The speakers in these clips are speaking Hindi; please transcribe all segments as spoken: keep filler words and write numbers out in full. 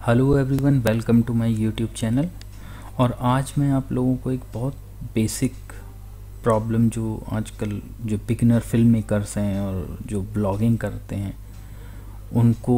Hello everyone, welcome to my YouTube channel. और आज मैं आप लोगों को एक बहुत बेसिक प्रॉब्लम जो आजकल जो बिगिनर फिल्म मेकर्स हैं और जो ब्लॉगिंग करते हैं उनको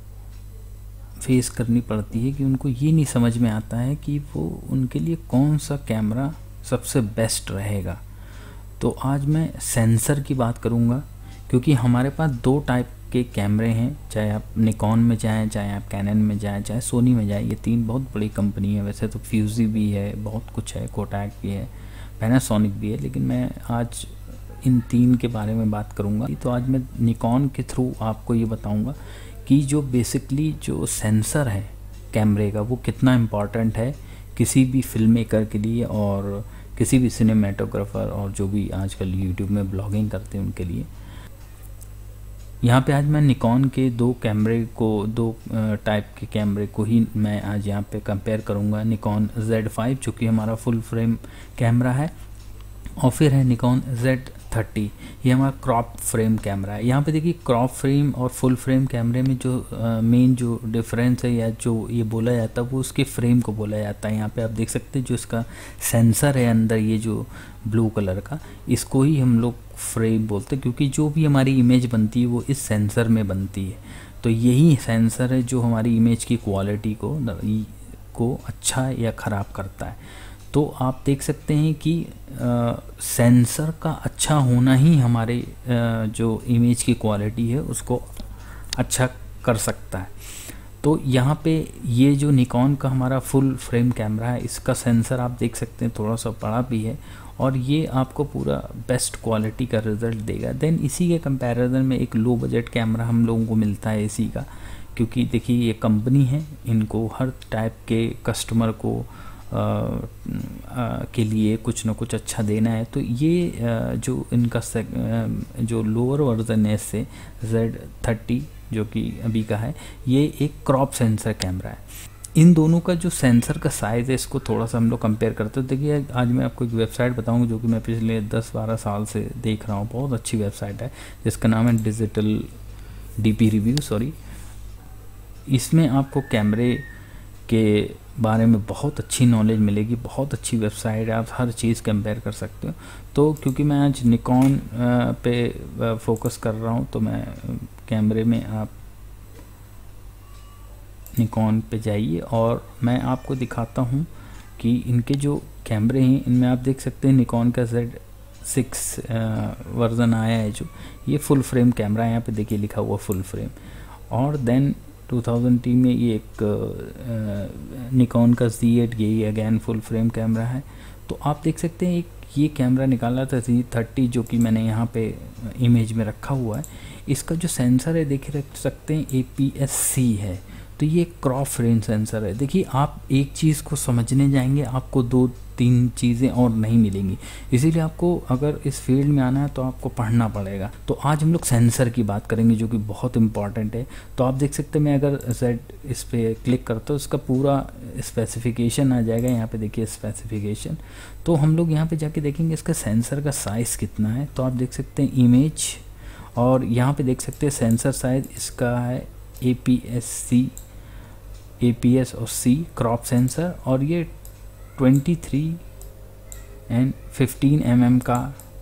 फेस करनी पड़ती है कि उनको ये नहीं समझ में आता है कि वो उनके लिए कौन सा कैमरा सबसे बेस्ट रहेगा। तो आज मैं सेंसर की बात करूँगा, क्योंकि हमारे पास दो टाइप के कैमरे हैं, चाहे आप निकॉन में जाएं, चाहे आप कैनन में जाएं, चाहे सोनी में जाएं। ये तीन बहुत बड़ी कंपनी है। वैसे तो फ्यूजी भी है, बहुत कुछ है, कोटैक भी है, पैनासोनिक भी है, लेकिन मैं आज इन तीन के बारे में बात करूंगा। तो आज मैं निकॉन के थ्रू आपको ये बताऊंगा कि जो बेसिकली जो सेंसर है कैमरे का वो कितना इम्पॉर्टेंट है किसी भी फिल्म मेकर के लिए और किसी भी सिनेमेटोग्राफर और जो भी आजकल यूट्यूब में ब्लॉगिंग करते हैं उनके लिए। यहाँ पे आज मैं निकॉन के दो कैमरे को दो टाइप के कैमरे को ही मैं आज यहाँ पे कंपेयर करूँगा। निकॉन ज़ेड फाइव जो कि हमारा फुल फ्रेम कैमरा है, और फिर है निकॉन ज़ेड थर्टी, ये हमारा क्रॉप फ्रेम कैमरा है। यहाँ पे देखिए क्रॉप फ्रेम और फुल फ्रेम कैमरे में जो मेन जो डिफरेंस है या जो ये बोला जाता है वो उसके फ्रेम को बोला जाता है। यहाँ पे आप देख सकते हैं जो इसका सेंसर है अंदर, ये जो ब्लू कलर का, इसको ही हम लोग फ्रेम बोलते हैं, क्योंकि जो भी हमारी इमेज बनती है वो इस सेंसर में बनती है। तो यही सेंसर है जो हमारी इमेज की क्वालिटी को को अच्छा या ख़राब करता है। तो आप देख सकते हैं कि आ, सेंसर का अच्छा होना ही हमारे आ, जो इमेज की क्वालिटी है उसको अच्छा कर सकता है। तो यहाँ पे ये जो निकॉन का हमारा फुल फ्रेम कैमरा है, इसका सेंसर आप देख सकते हैं थोड़ा सा बड़ा भी है और ये आपको पूरा बेस्ट क्वालिटी का रिज़ल्ट देगा। देन इसी के कंपैरिजन में एक लो बजट कैमरा हम लोगों को मिलता है इसी का, क्योंकि देखिए ये कंपनी है, इनको हर टाइप के कस्टमर को आ, आ, के लिए कुछ ना कुछ अच्छा देना है। तो ये आ, जो इनका आ, जो लोअर वर्जन है इससे ज़ेड थर्टी जो कि अभी का है, ये एक क्रॉप सेंसर कैमरा है। इन दोनों का जो सेंसर का साइज़ है इसको थोड़ा सा हम लोग कंपेयर करते हैं। देखिए आज मैं आपको एक वेबसाइट बताऊंगा जो कि मैं पिछले दस बारह साल से देख रहा हूँ, बहुत अच्छी वेबसाइट है जिसका नाम है डिजिटल डीपी रिव्यू सॉरी। इसमें आपको कैमरे के बारे में बहुत अच्छी नॉलेज मिलेगी, बहुत अच्छी वेबसाइट है, आप हर चीज़ कंपेयर कर सकते हो। तो क्योंकि मैं आज निकॉन पे फोकस कर रहा हूँ तो मैं कैमरे में आप निकॉन पे जाइए और मैं आपको दिखाता हूँ कि इनके जो कैमरे हैं इनमें आप देख सकते हैं निकॉन का ज़ेड सिक्स वर्ज़न आया है, जो ये फुल फ्रेम कैमरा है। यहाँ पे देखिए लिखा हुआ फुल फ्रेम। और देन टू थाउज़ेंड टी में ये एक निकॉन का ज़ी एट, यही अगेन फुल फ्रेम कैमरा है। तो आप देख सकते हैं एक ये कैमरा निकाला था ज़ी थर्टी जो कि मैंने यहाँ पे इमेज में रखा हुआ है। इसका जो सेंसर है देख रख सकते हैं ए पी एस सी है, तो ये क्रॉप फ्रेम सेंसर है। देखिए आप एक चीज़ को समझने जाएंगे आपको दो तीन चीज़ें और नहीं मिलेंगी, इसीलिए आपको अगर इस फील्ड में आना है तो आपको पढ़ना पड़ेगा। तो आज हम लोग सेंसर की बात करेंगे जो कि बहुत इंपॉर्टेंट है। तो आप देख सकते हैं मैं अगर ज़ेड इस पर क्लिक करता हूँ इसका पूरा स्पेसिफिकेशन आ जाएगा। यहाँ पे देखिए स्पेसिफिकेशन, तो हम लोग यहाँ पे जाके देखेंगे इसका सेंसर का साइज़ कितना है। तो आप देख सकते हैं इमेज, और यहाँ पे देख सकते हैं सेंसर साइज़ इसका है A P S C, A P S और सी क्रॉप सेंसर, और ये twenty three and fifteen M M का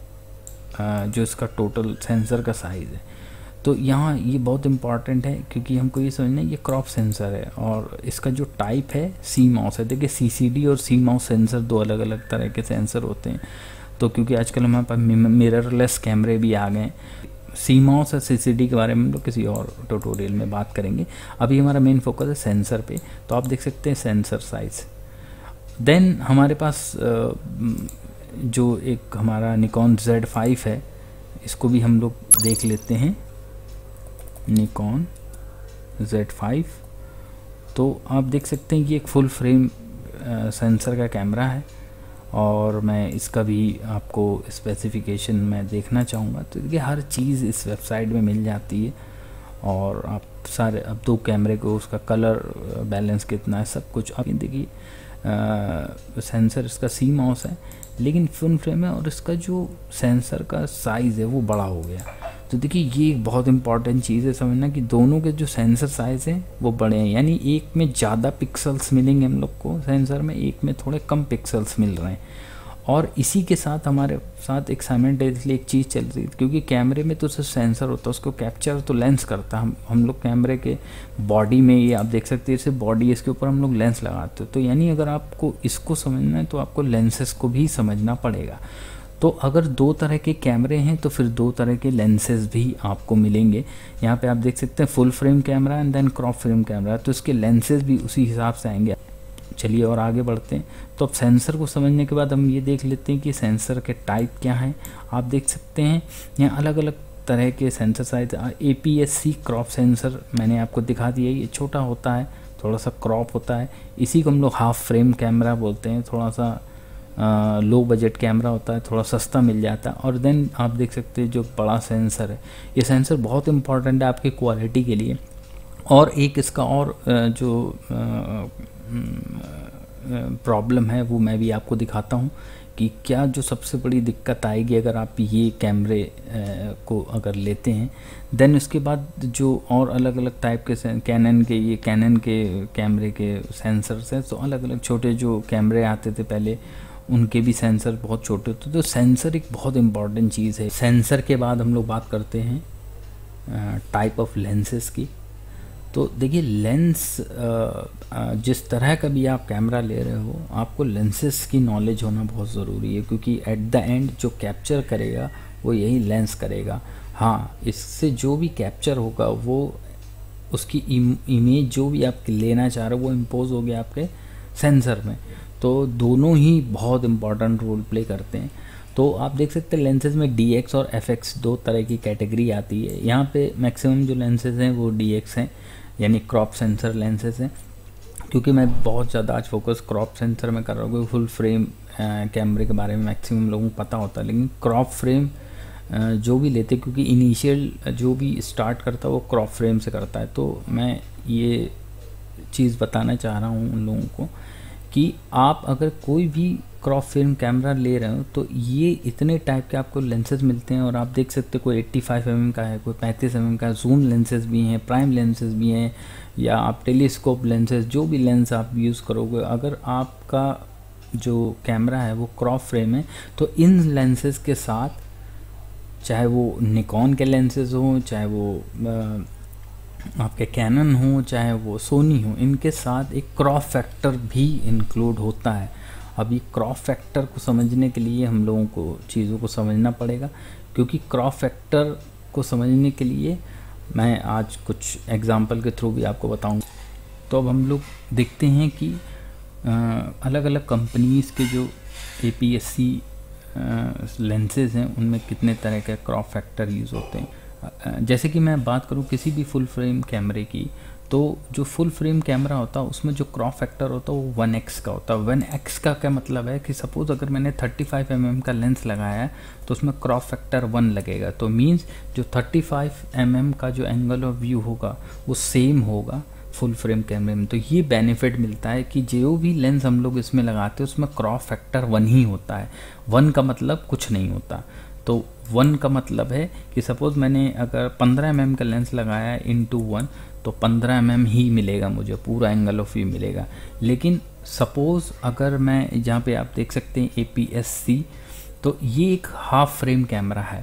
आ, जो इसका टोटल सेंसर का साइज़ है। तो यहाँ ये बहुत इम्पॉर्टेंट है क्योंकि हमको ये समझना है ये क्रॉप सेंसर है और इसका जो टाइप है सी माउस है। देखिए सी सी डी और सी माउस सेंसर दो अलग अलग तरह के सेंसर होते हैं। तो क्योंकि आजकल हमारे पास मिररलेस कैमरे भी आ गए, सी माउस और सी सी डी के बारे में हम लोग किसी और ट्यूटोरियल में बात करेंगे। अभी हमारा मेन फोकस है सेंसर पे। तो आप देख सकते हैं सेंसर साइज़। देन हमारे पास जो एक हमारा निकॉन ज़ेड फाइव है, इसको भी हम लोग देख लेते हैं, निकॉन ज़ेड फाइव। तो आप देख सकते हैं कि एक फुल फ्रेम सेंसर का कैमरा है और मैं इसका भी आपको स्पेसिफिकेशन मैं देखना चाहूँगा। तो देखिए हर चीज़ इस वेबसाइट में मिल जाती है और आप सारे अब दो कैमरे को उसका कलर बैलेंस कितना है सब कुछ आप देखिए। सेंसर इसका सी माउस है लेकिन फुल फ्रेम है और इसका जो सेंसर का साइज़ है वो बड़ा हो गया। तो देखिए ये एक बहुत इंपॉर्टेंट चीज़ है समझना कि दोनों के जो सेंसर साइज़ हैं वो बड़े हैं, यानी एक में ज़्यादा पिक्सल्स मिलेंगे हम लोग को सेंसर में, एक में थोड़े कम पिक्सल्स मिल रहे हैं। और इसी के साथ हमारे साथ एक साइमल्टेनियसली एक चीज़ चल रही है, क्योंकि कैमरे में तो सिर्फ सेंसर होता है, उसको कैप्चर तो लेंस करता है। हम हम लोग कैमरे के बॉडी में, ये आप देख सकते हैं सिर्फ बॉडी, इसके ऊपर हम लोग लेंस लगाते हो। तो यानी अगर आपको इसको समझना है तो आपको लेंसेस को भी समझना पड़ेगा। तो अगर दो तरह के कैमरे हैं तो फिर दो तरह के लेंसेज भी आपको मिलेंगे। यहाँ पे आप देख सकते हैं full frame camera and then crop frame camera, तो इसके लेंसेज भी उसी हिसाब से आएंगे। चलिए और आगे बढ़ते हैं। तो अब सेंसर को समझने के बाद हम ये देख लेते हैं कि सेंसर के टाइप क्या हैं। आप देख सकते हैं यहाँ अलग अलग तरह के sensor size. A P S C crop sensor मैंने आपको दिखा दिया, ये छोटा होता है, थोड़ा सा क्रॉप होता है। इसी को हम लोग हाफ फ्रेम कैमरा बोलते हैं, थोड़ा सा आ, लो बजट कैमरा होता है, थोड़ा सस्ता मिल जाता है। और देन आप देख सकते हैं जो बड़ा सेंसर है, ये सेंसर बहुत इंपॉर्टेंट है आपकी क्वालिटी के लिए। और एक इसका और जो प्रॉब्लम है वो मैं भी आपको दिखाता हूँ कि क्या जो सबसे बड़ी दिक्कत आएगी अगर आप ये कैमरे को अगर लेते हैं। देन उसके बाद जो और अलग अलग टाइप के कैनन के ये कैनन के कैमरे के सेंसर्स हैं, तो अलग अलग छोटे जो कैमरे आते थे पहले उनके भी सेंसर बहुत छोटे होते। तो सेंसर एक बहुत इम्पॉर्टेंट चीज़ है। सेंसर के बाद हम लोग बात करते हैं टाइप ऑफ लेंसेज की। तो देखिए लेंस जिस तरह का भी आप कैमरा ले रहे हो, आपको लेंसेज की नॉलेज होना बहुत ज़रूरी है, क्योंकि एट द एंड जो कैप्चर करेगा वो यही लेंस करेगा। हाँ, इससे जो भी कैप्चर होगा वो उसकी इमेज जो भी आप लेना चाह रहे हो वो इम्पोज हो गया आपके सेंसर में। तो दोनों ही बहुत इम्पॉर्टेंट रोल प्ले करते हैं। तो आप देख सकते हैं लेंसेज में डी एक्स और एफ एक्स दो तरह की कैटेगरी आती है। यहाँ पे मैक्सिमम जो लेंसेज हैं वो डी एक्स हैं, यानी क्रॉप सेंसर लेंसेज हैं। क्योंकि मैं बहुत ज़्यादा आज फोकस क्रॉप सेंसर में कर रहा हूँ, क्योंकि फुल फ्रेम कैमरे के बारे में मैक्सिमम लोगों को पता होता है, लेकिन क्रॉप फ्रेम जो भी लेते, क्योंकि इनिशियल जो भी स्टार्ट करता है वो क्रॉप फ्रेम से करता है। तो मैं ये चीज़ बताना चाह रहा हूँ उन लोगों को कि आप अगर कोई भी क्रॉप फिल्म कैमरा ले रहे हो तो ये इतने टाइप के आपको लेंसेज मिलते हैं। और आप देख सकते हो कोई पचासी एम एम का है, कोई पैंतीस एम एम का, जूम लेंसेज भी हैं, प्राइम लेंसेज भी हैं, या आप टेलीस्कोप लेंसेज, जो भी लेंस आप यूज़ करोगे, अगर आपका जो कैमरा है वो क्रॉप फ्रेम है तो इन लेंसेज के साथ, चाहे वो निकॉन के लेंसेज हों, चाहे वो आ, आपके कैनन हो, चाहे वो सोनी हो, इनके साथ एक क्रॉप फैक्टर भी इंक्लूड होता है। अब ये क्रॉप फैक्टर को समझने के लिए हम लोगों को चीज़ों को समझना पड़ेगा, क्योंकि क्रॉप फैक्टर को समझने के लिए मैं आज कुछ एग्जांपल के थ्रू भी आपको बताऊंगा। तो अब हम लोग देखते हैं कि अलग अलग कंपनीज़ के जो A P S C lenses हैं उनमें कितने तरह के क्रॉप फैक्टर यूज़ होते हैं। जैसे कि मैं बात करूं किसी भी फुल फ्रेम कैमरे की, तो जो फुल फ्रेम कैमरा होता है उसमें जो क्रॉप फैक्टर होता है वो वन एक्स का होता है। वन एक्स का क्या मतलब है कि सपोज़ अगर मैंने थर्टी फाइव एम एम का लेंस लगाया है तो उसमें क्रॉप फैक्टर वन लगेगा। तो मीन्स जो थर्टी फाइव एम एम का जो एंगल ऑफ व्यू होगा वो सेम होगा फुल फ्रेम कैमरे में। तो ये बेनिफिट मिलता है कि जो भी लेंस हम लोग इसमें लगाते हैं उसमें क्रॉप फैक्टर वन ही होता है। वन का मतलब कुछ नहीं होता। तो वन का मतलब है कि सपोज़ मैंने अगर पंद्रह एम एम का लेंस लगाया है इंटू वन, तो पंद्रह एम एम ही मिलेगा मुझे, पूरा एंगल ऑफ व्यू मिलेगा। लेकिन सपोज़ अगर मैं, जहाँ पे आप देख सकते हैं ए पी एस सी, तो ये एक हाफ फ्रेम कैमरा है।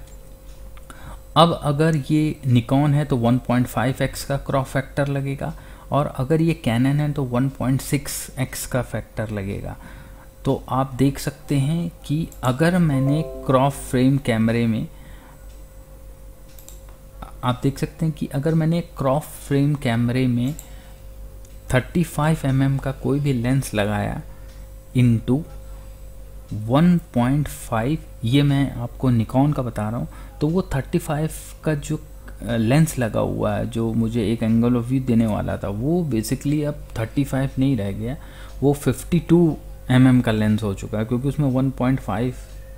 अब अगर ये निकॉन है तो वन पॉइंट फाइव एक्स का क्रॉप फैक्टर लगेगा, और अगर ये कैनन है तो वन पॉइंट सिक्स एक्स का फैक्टर लगेगा। तो आप देख सकते हैं कि अगर मैंने क्रॉप फ्रेम कैमरे में, आप देख सकते हैं कि अगर मैंने क्रॉप फ्रेम कैमरे में थर्टी फाइव एम एम का कोई भी लेंस लगाया इनटू वन पॉइंट फाइव, ये मैं आपको निकॉन का बता रहा हूँ, तो वो थर्टी फाइव का जो लेंस लगा हुआ है जो मुझे एक एंगल ऑफ व्यू देने वाला था, वो बेसिकली अब थर्टी फाइव नहीं रह गया, वो फिफ्टी टू एम एम का लेंस हो चुका है, क्योंकि उसमें वन पॉइंट फाइव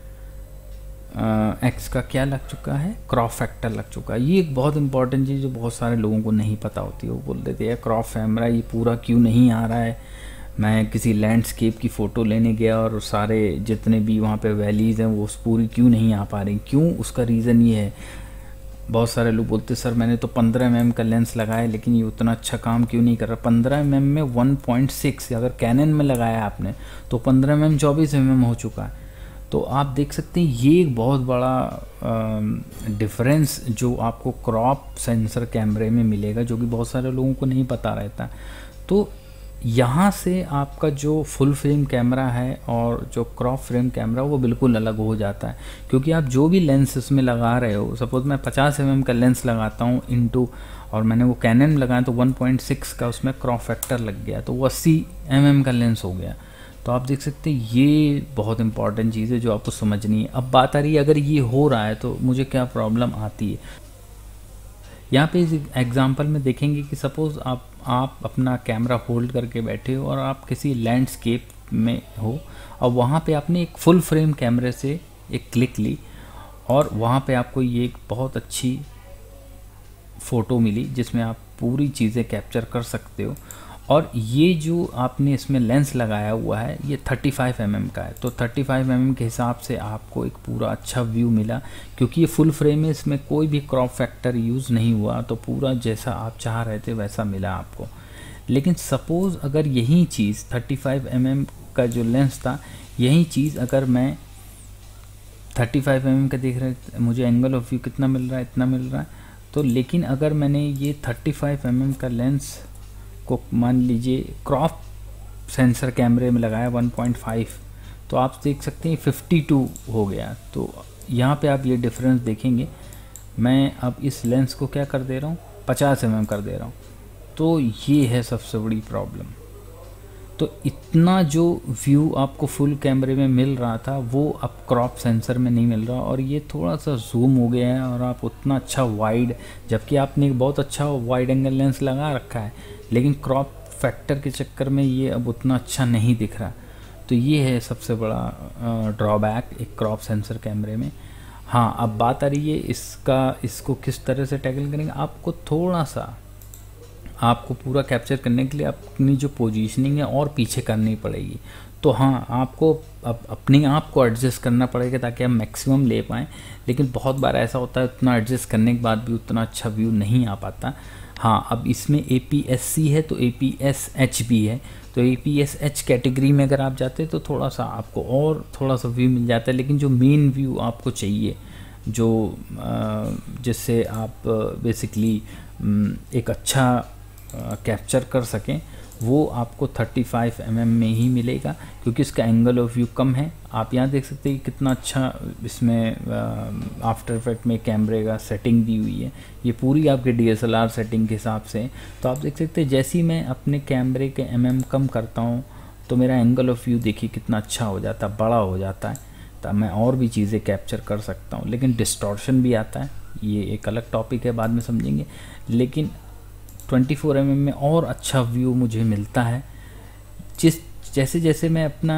एक्स का क्या लग चुका है, क्रॉप फैक्टर लग चुका है। ये एक बहुत इंपॉर्टेंट चीज़ जो बहुत सारे लोगों को नहीं पता होती है। वो बोल देते हैं क्रॉप कैमरा ये पूरा क्यों नहीं आ रहा है, मैं किसी लैंडस्केप की फ़ोटो लेने गया और सारे जितने भी वहाँ पे वैलीज़ हैं वो पूरी क्यों नहीं आ पा रही। क्यों, उसका रीज़न ये है, बहुत सारे लोग बोलते सर मैंने तो पंद्रह एम एम का लेंस लगाया लेकिन ये उतना अच्छा काम क्यों नहीं कर रहा। पंद्रह एम एम में वन पॉइंट सिक्स अगर कैनन में लगाया आपने तो पंद्रह एम एम चौबीस एम एम हो चुका है। तो आप देख सकते हैं ये एक बहुत बड़ा डिफरेंस जो आपको क्रॉप सेंसर कैमरे में मिलेगा, जो कि बहुत सारे लोगों को नहीं पता रहता। तो यहाँ से आपका जो फुल फ्रेम कैमरा है और जो क्रॉप फ्रेम कैमरा वो बिल्कुल अलग हो जाता है, क्योंकि आप जो भी लेंस इसमें लगा रहे हो, सपोज़ मैं पचास एम एम का लेंस लगाता हूँ इनटू, और मैंने वो कैनन में लगाया तो वन पॉइंट सिक्स का उसमें क्रॉप फैक्टर लग गया, तो वो अस्सी एम एम का लेंस हो गया। तो आप देख सकते हैं ये बहुत इंपॉर्टेंट चीज़ है जो आपको समझनी है। अब बात आ रही है अगर ये हो रहा है तो मुझे क्या प्रॉब्लम आती है। यहाँ पे इस एग्जांपल में देखेंगे कि सपोज़ आप आप अपना कैमरा होल्ड करके बैठे हो और आप किसी लैंडस्केप में हो और वहाँ पे आपने एक फुल फ्रेम कैमरे से एक क्लिक ली और वहाँ पे आपको ये एक बहुत अच्छी फ़ोटो मिली जिसमें आप पूरी चीज़ें कैप्चर कर सकते हो। और ये जो आपने इसमें लेंस लगाया हुआ है ये पैंतीस एम एम का है, तो पैंतीस एम एम के हिसाब से आपको एक पूरा अच्छा व्यू मिला, क्योंकि ये फुल फ्रेम है, इसमें कोई भी क्रॉप फैक्टर यूज़ नहीं हुआ, तो पूरा जैसा आप चाह रहे थे वैसा मिला आपको। लेकिन सपोज़ अगर यही चीज़ पैंतीस एम एम का जो लेंस था, यही चीज़ अगर मैं पैंतीस एम एम का देख रहे, मुझे एंगल ऑफ व्यू कितना मिल रहा है, इतना मिल रहा है, तो लेकिन अगर मैंने ये पैंतीस एम एम का लेंस को मान लीजिए क्रॉप सेंसर कैमरे में लगाया वन पॉइंट फाइव, तो आप देख सकते हैं बावन हो गया। तो यहाँ पे आप ये डिफरेंस देखेंगे। मैं अब इस लेंस को क्या कर दे रहा हूँ, पचास एम एम कर दे रहा हूँ, तो ये है सबसे बड़ी प्रॉब्लम। तो इतना जो व्यू आपको फुल कैमरे में मिल रहा था वो अब क्रॉप सेंसर में नहीं मिल रहा, और ये थोड़ा सा जूम हो गया है और आप उतना अच्छा वाइड, जबकि आपने एक बहुत अच्छा वाइड एंगल लेंस लगा रखा है, लेकिन क्रॉप फैक्टर के चक्कर में ये अब उतना अच्छा नहीं दिख रहा। तो ये है सबसे बड़ा ड्रॉबैक एक क्रॉप सेंसर कैमरे में। हाँ, अब बात आ रही है इसका इसको किस तरह से टैकल करेंगे। आपको थोड़ा सा आपको पूरा कैप्चर करने के लिए अपनी जो पोजीशनिंग है और पीछे करनी पड़ेगी। तो हाँ, आपको अब अपने आप को एडजस्ट करना पड़ेगा ताकि आप मैक्सिमम ले पाएँ, लेकिन बहुत बार ऐसा होता है उतना एडजस्ट करने के बाद भी उतना अच्छा व्यू नहीं आ पाता। हाँ, अब इसमें ए पी एस सी है तो ए पी एस एच भी है, तो A P S H category में अगर आप जाते हैं तो थोड़ा सा आपको और थोड़ा सा व्यू मिल जाता है, लेकिन जो मेन व्यू आपको चाहिए, जो जिससे आप बेसिकली एक अच्छा कैप्चर कर सकें, वो आपको पैंतीस एम एम में ही मिलेगा, क्योंकि इसका एंगल ऑफ व्यू कम है। आप यहाँ देख सकते हैं कितना अच्छा इसमें आफ्टर इफेक्ट में कैमरे का सेटिंग दी हुई है, ये पूरी आपके D S L R setting के हिसाब से। तो आप देख सकते हैं जैसे ही मैं अपने कैमरे के एम एम कम करता हूँ तो मेरा एंगल ऑफ व्यू देखिए कितना अच्छा हो जाता है, बड़ा हो जाता है, तो मैं और भी चीज़ें कैप्चर कर सकता हूँ। लेकिन डिस्टॉर्शन भी आता है, ये एक अलग टॉपिक है, बाद में समझेंगे। लेकिन चौबीस एम एम में और अच्छा व्यू मुझे मिलता है। जिस जैसे जैसे मैं अपना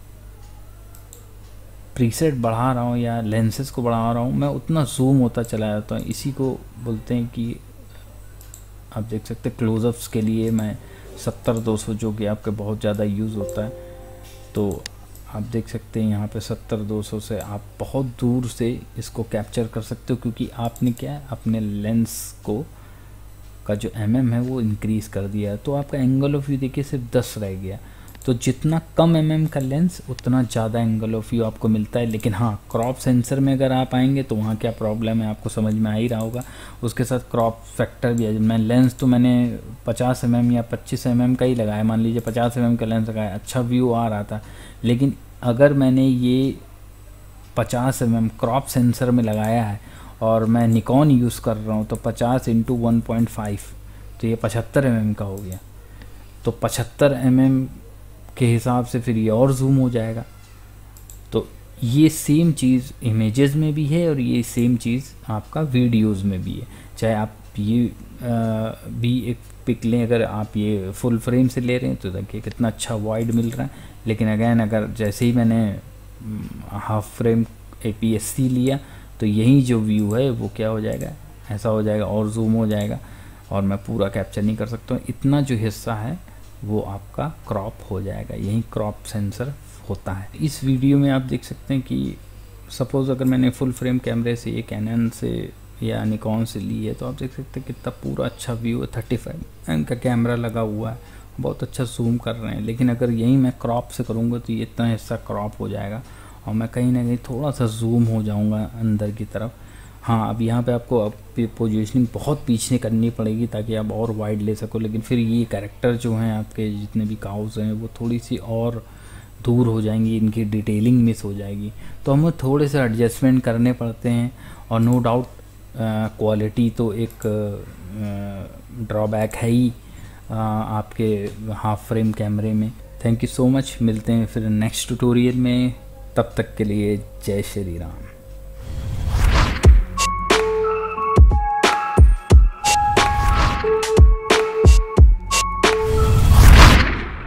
प्रीसेट बढ़ा रहा हूँ या लेंसेज को बढ़ा रहा हूँ, मैं उतना जूम होता चला जाता हूँ। इसी को बोलते हैं कि आप देख सकते हैं क्लोजअप्स के लिए मैं सत्तर दो सौ जो कि आपके बहुत ज़्यादा यूज़ होता है, तो आप देख सकते हैं यहाँ पे सत्तर दो सौ से आप बहुत दूर से इसको कैप्चर कर सकते हो, क्योंकि आपने क्या है अपने लेंस को का जो एम एम है वो इंक्रीज़ कर दिया है। तो आपका एंगल ऑफ व्यू देखिए सिर्फ दस रह गया। तो जितना कम एम एम का लेंस उतना ज़्यादा एंगल ऑफ व्यू आपको मिलता है। लेकिन हाँ, क्रॉप सेंसर में अगर आप आएंगे तो वहाँ क्या प्रॉब्लम है आपको समझ में आ ही रहा होगा। उसके साथ क्रॉप फैक्टर भी है। मैं लेंस तो मैंने पचास एम एम या पच्चीस एम एम का ही लगाया, मान लीजिए पचास एम एम का लेंस लगाया, अच्छा व्यू आ रहा था। लेकिन अगर मैंने ये पचास एम एम क्रॉप सेंसर में लगाया है और मैं निकॉन यूज़ कर रहा हूँ, तो पचास इंटू वन पॉइंट फाइव, तो ये पचहत्तर एम एम का हो गया। तो पचहत्तर एम एम के हिसाब से फिर ये और जूम हो जाएगा। तो ये सेम चीज़ इमेजेस में भी है और ये सेम चीज़ आपका वीडियोस में भी है। चाहे आप ये आ, भी एक पिक लें, अगर आप ये फुल फ्रेम से ले रहे हैं तो देखिए कितना अच्छा वाइड मिल रहा है। लेकिन अगैन अगर जैसे ही मैंने half frame A P S C लिया तो यही जो व्यू है वो क्या हो जाएगा, ऐसा हो जाएगा और जूम हो जाएगा और मैं पूरा कैप्चर नहीं कर सकता हूँ। इतना जो हिस्सा है वो आपका क्रॉप हो जाएगा, यही क्रॉप सेंसर होता है। इस वीडियो में आप देख सकते हैं कि सपोज़ अगर मैंने फुल फ्रेम कैमरे से ये कैनन से या निकॉन से ली है, तो आप देख सकते हैं कितना पूरा अच्छा व्यू है। थर्टी फाइव एम का कैमरा लगा हुआ है, बहुत अच्छा जूम कर रहे हैं। लेकिन अगर यही मैं क्रॉप से करूँगा तो ये इतना हिस्सा क्रॉप हो जाएगा और मैं कहीं ना कहीं थोड़ा सा जूम हो जाऊँगा अंदर की तरफ। हाँ, अब यहाँ पे आपको अब पोजीशनिंग बहुत पीछे करनी पड़ेगी ताकि आप और वाइड ले सको। लेकिन फिर ये कैरेक्टर जो हैं आपके जितने भी काउस हैं वो थोड़ी सी और दूर हो जाएंगी, इनकी डिटेलिंग मिस हो जाएगी। तो हमें थोड़े से एडजस्टमेंट करने पड़ते हैं। और नो डाउट क्वालिटी तो एक ड्रॉबैक है ही आ, आपके हाफ फ्रेम कैमरे में। थैंक यू सो मच, मिलते हैं फिर नेक्स्ट ट्यूटोरियल में। तब तक के लिए जय श्री राम।